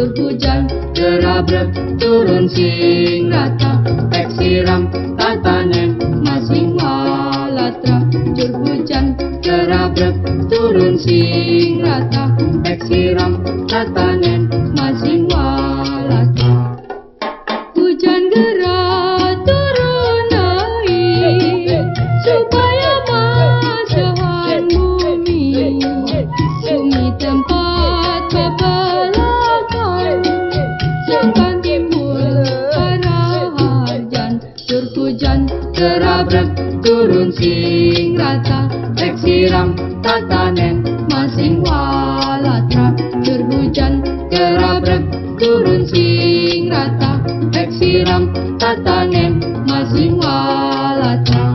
curah hujan derabrek turun sing rata, pek siram tatanen masing walatra. Curah hujan derabrek turun sing rata, pek siram tatanen masing walatra. Hujan gerak turun naik supaya masahan bumi, bumi tempat pepelakan, sangkan timbul para hujan. Curah hujan derabrek turun sing rata, pek siram tatanen masing walatra. Curah hujan derabrek turun sing rata, pek siram tatanen masing walatra.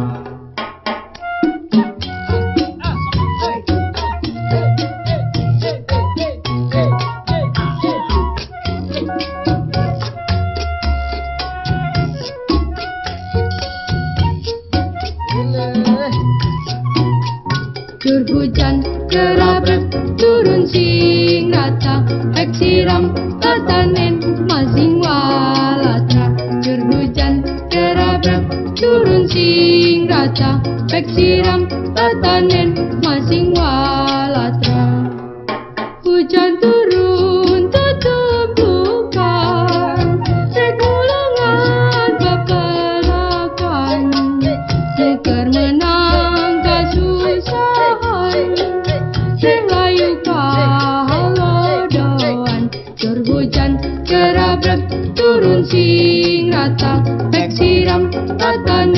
Curah hujan derabrek turun sing rata, pek siram tatanen masing walatra. Curah hujan derabrek turun sing rata, pek siram tatanen masing walatra. Hujan turun tutup bukan, segulungan pepelakan, seker menang kasusahan, selayu kahalodoan. Curah hujan derabrek turun sing rata, pek siram tatanen